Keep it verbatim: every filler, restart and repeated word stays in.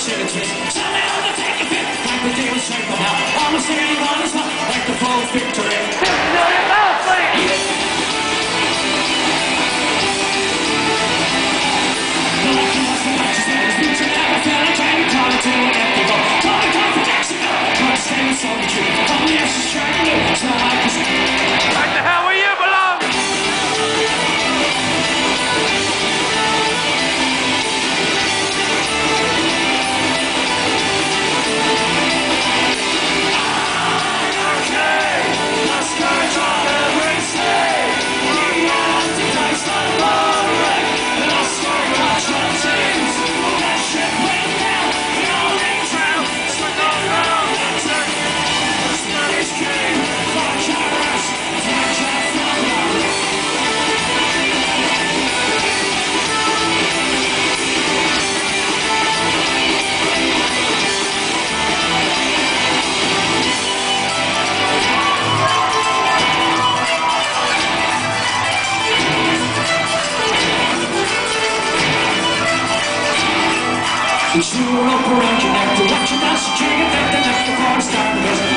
shit twist. Somehow to take a bit, like the deal straight from hell. Almost anyone is not like the full victory. fifty million dollars, please! The lucky was the righteous man, his boots are never fell, and trying to call it to an empty boat. Call it down from Mexico, but stay with so the truth. All the ashes trying to live, it's not like this. Right the hell where you belong! You threw a rope around your neck to watch your master king and then left the corner star.